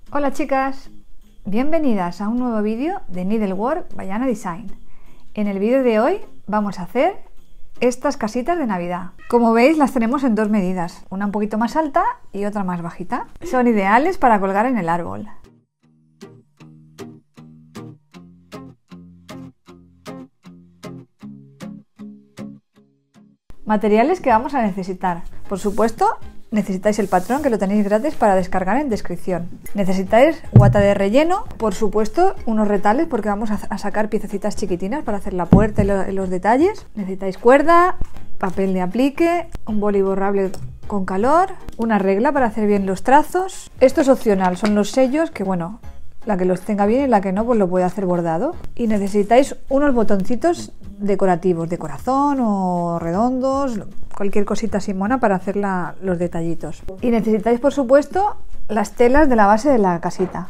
Hola chicas, bienvenidas a un nuevo vídeo de Needlework by Anna Design. En el vídeo de hoy vamos a hacer estas casitas de Navidad. Como veis las tenemos en dos medidas, una un poquito más alta y otra más bajita. Son ideales para colgar en el árbol. Materiales que vamos a necesitar. Por supuesto, necesitáis el patrón, que lo tenéis gratis para descargar en descripción. Necesitáis guata de relleno, por supuesto, unos retales porque vamos a sacar piececitas chiquitinas para hacer la puerta y los detalles. Necesitáis cuerda, papel de aplique, un boli borrable con calor, una regla para hacer bien los trazos. Esto es opcional, son los sellos que, bueno, la que los tenga bien y la que no, pues lo puede hacer bordado. Y necesitáis unos botoncitos decorativos, de corazón o redondos, cualquier cosita así mona para hacer los detallitos. Y necesitáis, por supuesto, las telas de la base de la casita.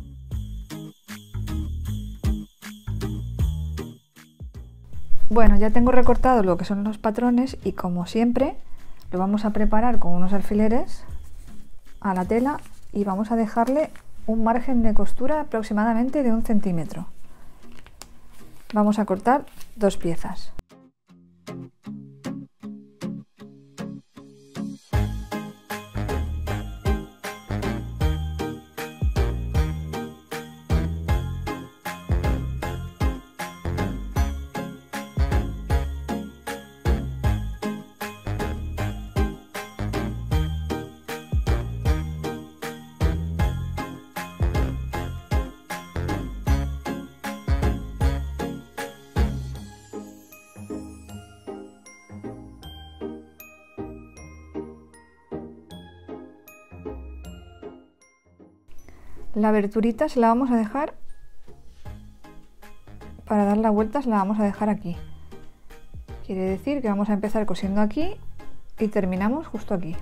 Bueno, ya tengo recortado lo que son los patrones y, como siempre, lo vamos a preparar con unos alfileres a la tela y vamos a dejarle un margen de costura aproximadamente de 1 centímetro. Vamos a cortar dos piezas. La aberturita se la vamos a dejar, para dar la vuelta se la vamos a dejar aquí. Quiere decir que vamos a empezar cosiendo aquí y terminamos justo aquí.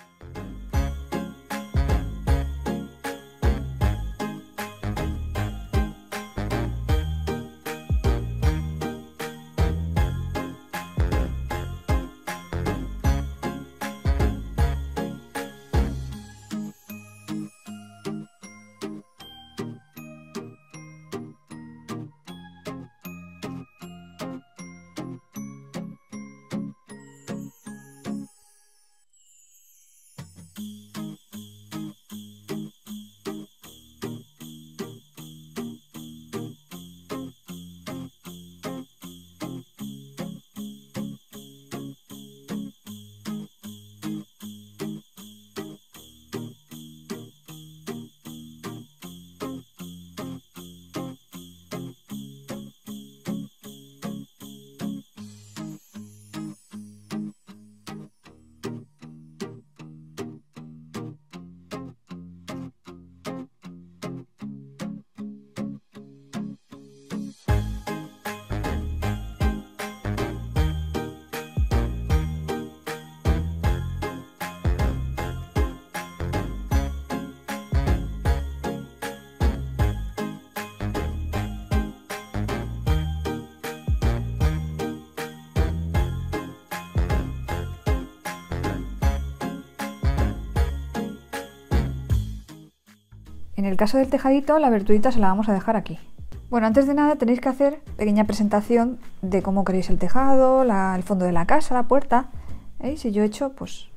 En el caso del tejadito, la aberturita se la vamos a dejar aquí. Bueno, antes de nada tenéis que hacer pequeña presentación de cómo queréis el tejado, el fondo de la casa, la puerta. ¿Veis? Y yo he hecho pues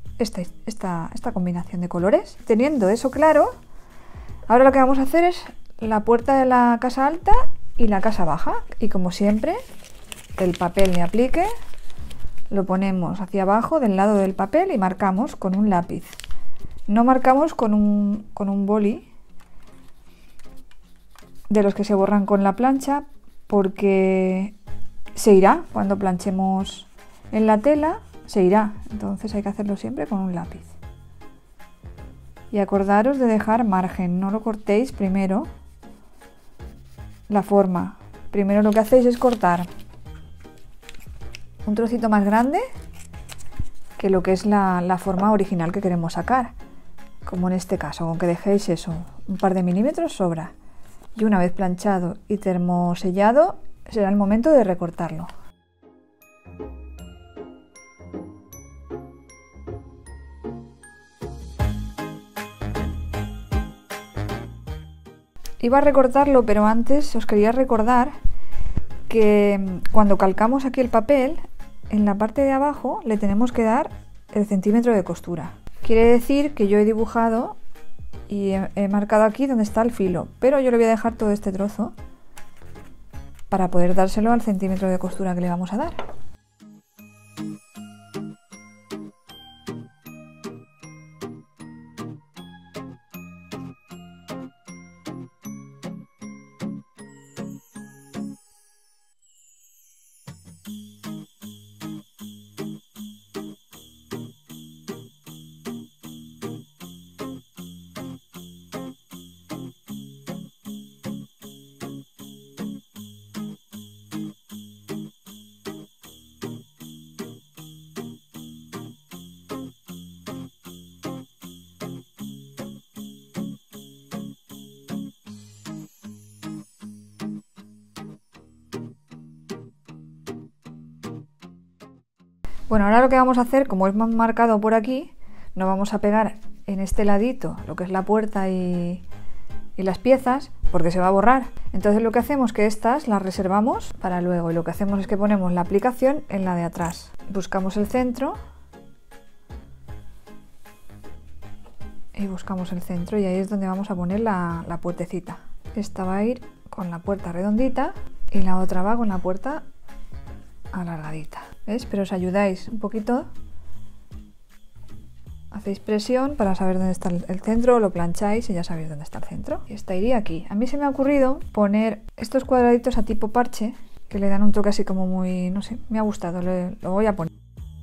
esta combinación de colores. Teniendo eso claro, ahora lo que vamos a hacer es la puerta de la casa alta y la casa baja. Y como siempre, el papel de aplique lo ponemos hacia abajo del lado del papel y marcamos con un lápiz. No marcamos con un boli de los que se borran con la plancha, porque se irá cuando planchemos en la tela, se irá. Entonces hay que hacerlo siempre con un lápiz. Y acordaros de dejar margen, no lo cortéis primero la forma. Primero lo que hacéis es cortar un trocito más grande que lo que es la forma original que queremos sacar. Como en este caso, aunque dejéis eso, un par de milímetros sobra. Y una vez planchado y termosellado, será el momento de recortarlo. Iba a recortarlo, pero antes os quería recordar que cuando calcamos aquí el papel, en la parte de abajo le tenemos que dar el centímetro de costura. Quiere decir que yo he dibujado y he marcado aquí donde está el filo, pero yo le voy a dejar todo este trozo para poder dárselo al centímetro de costura que le vamos a dar. Bueno, ahora lo que vamos a hacer, como es más marcado por aquí, nos vamos a pegar en este ladito lo que es la puerta y las piezas, porque se va a borrar. Entonces lo que hacemos es que estas las reservamos para luego, y lo que hacemos es que ponemos la aplicación en la de atrás. Buscamos el centro y buscamos el centro, y ahí es donde vamos a poner la puertecita. Esta va a ir con la puerta redondita y la otra va con la puerta alargadita. ¿Ves? Pero os ayudáis un poquito, hacéis presión para saber dónde está el centro, lo plancháis y ya sabéis dónde está el centro. Y esta iría aquí. A mí se me ha ocurrido poner estos cuadraditos a tipo parche, que le dan un toque así como muy, no sé, me ha gustado, lo voy a poner.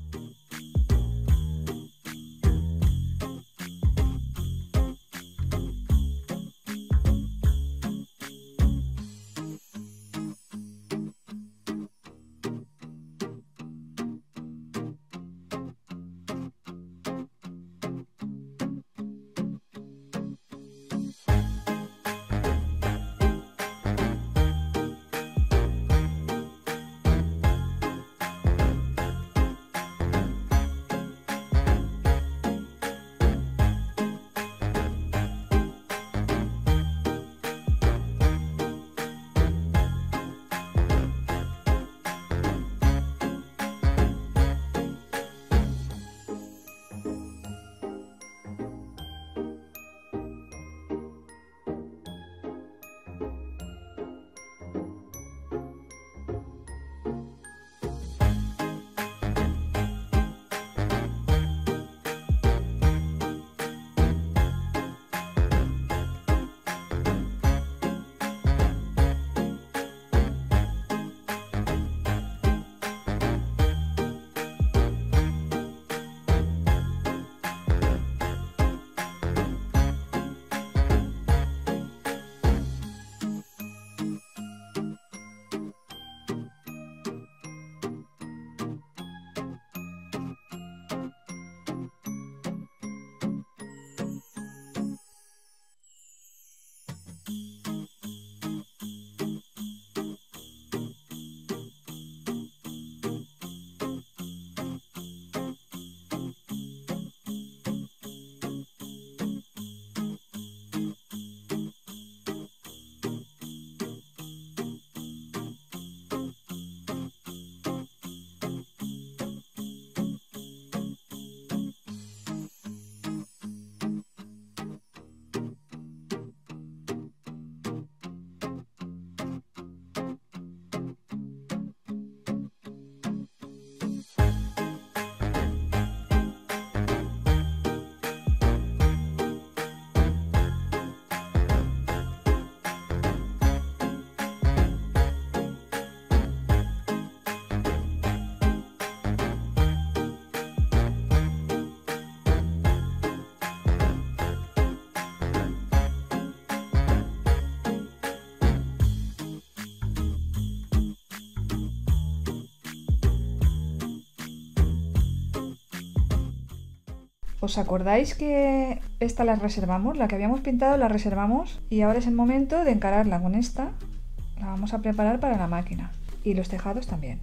¿Os acordáis que esta la reservamos? La que habíamos pintado la reservamos y ahora es el momento de encararla con esta. La vamos a preparar para la máquina y los tejados también.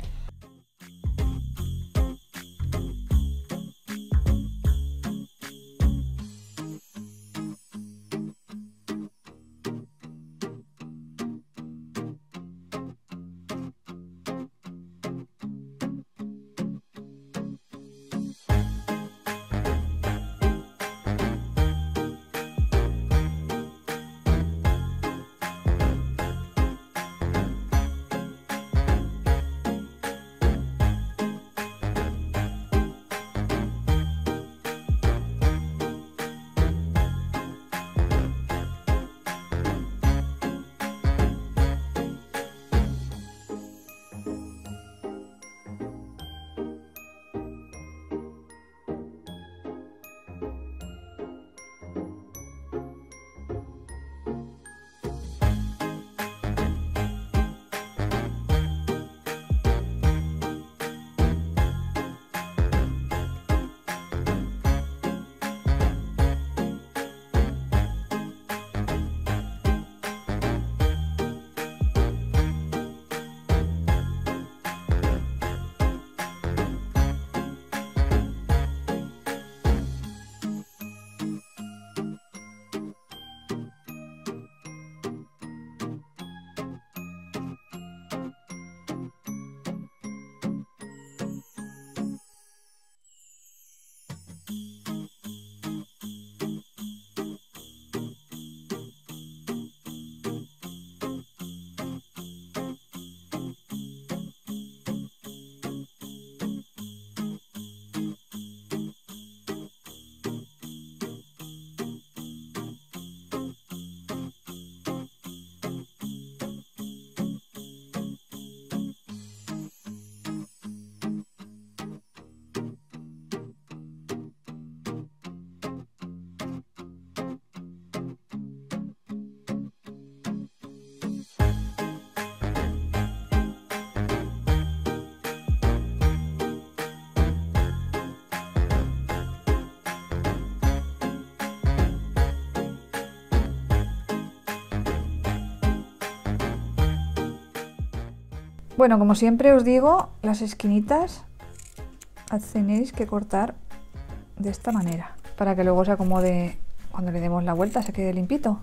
Bueno, como siempre os digo, las esquinitas tenéis que cortar de esta manera para que luego se acomode cuando le demos la vuelta, se quede limpito.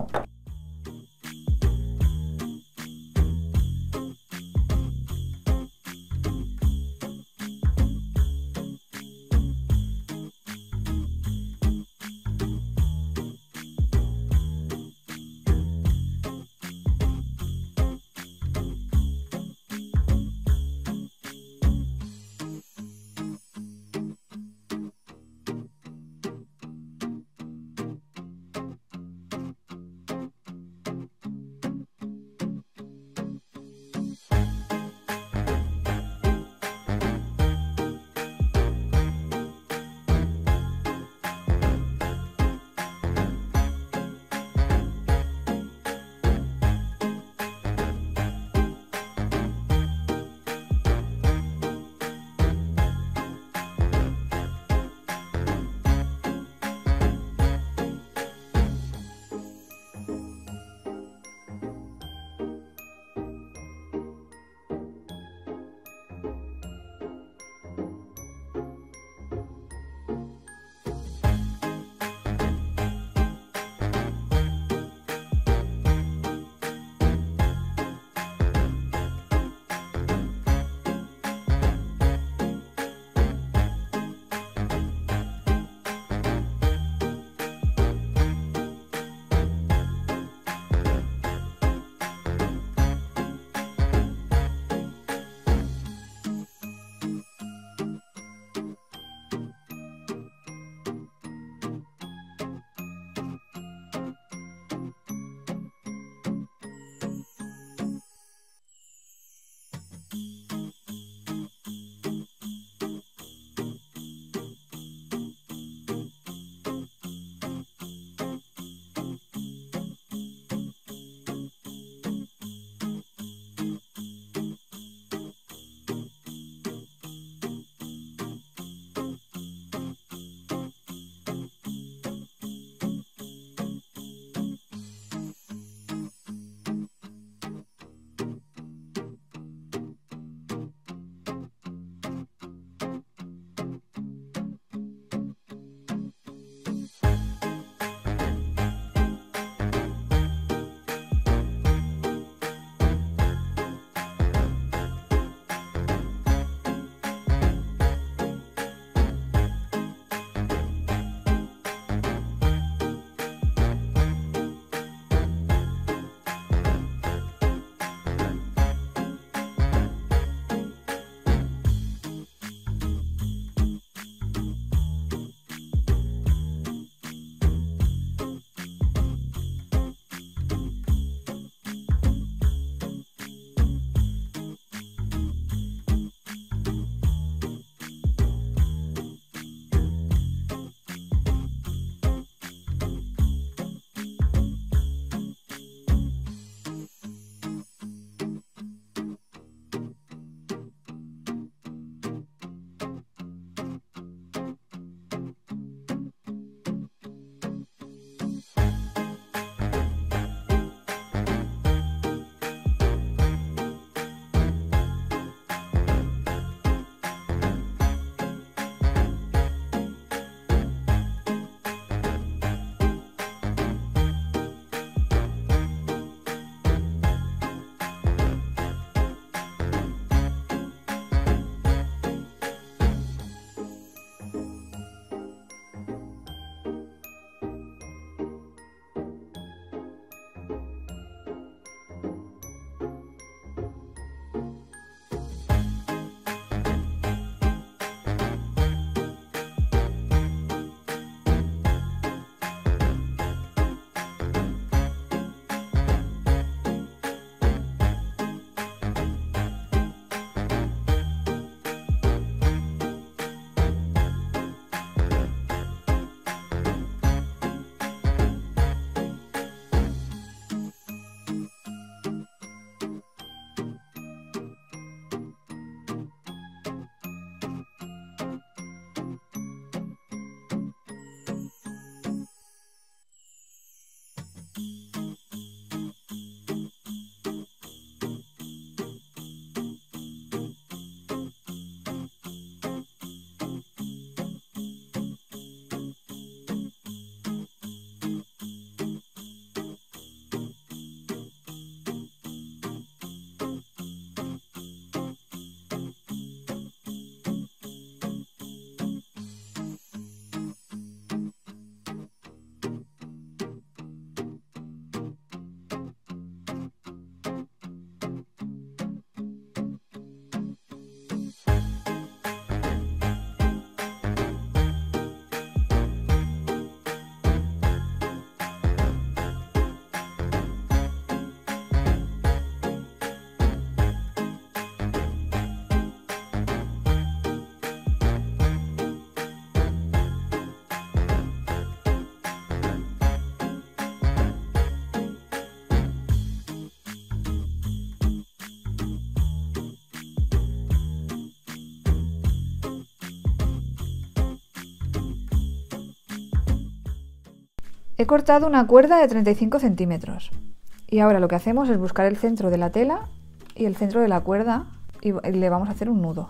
He cortado una cuerda de 35 centímetros y ahora lo que hacemos es buscar el centro de la tela y el centro de la cuerda y le vamos a hacer un nudo.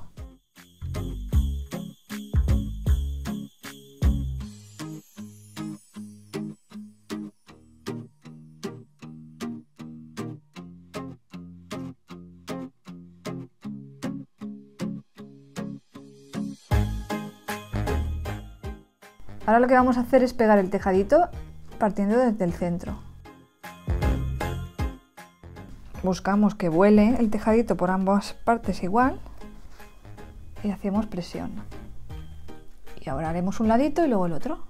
Ahora lo que vamos a hacer es pegar el tejadito partiendo desde el centro. Buscamos que vuele el tejadito por ambas partes igual y hacemos presión. Y ahora haremos un ladito y luego el otro.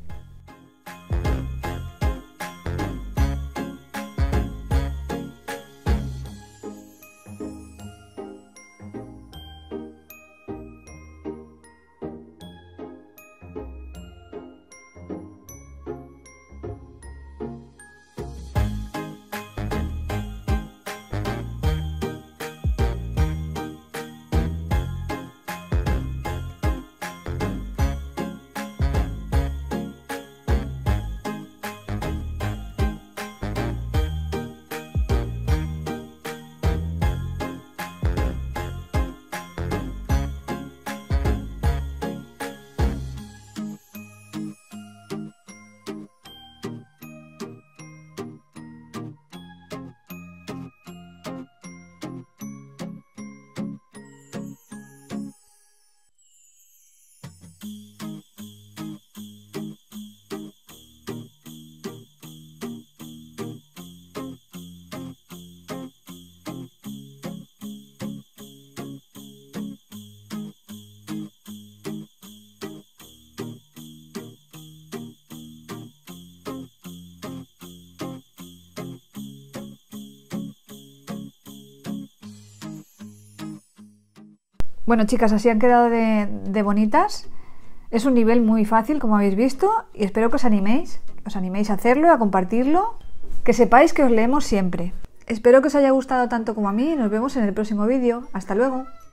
Bueno, chicas, así han quedado de bonitas. Es un nivel muy fácil, como habéis visto, y espero que os animéis a hacerlo y a compartirlo, que sepáis que os leemos siempre. Espero que os haya gustado tanto como a mí y nos vemos en el próximo vídeo. ¡Hasta luego!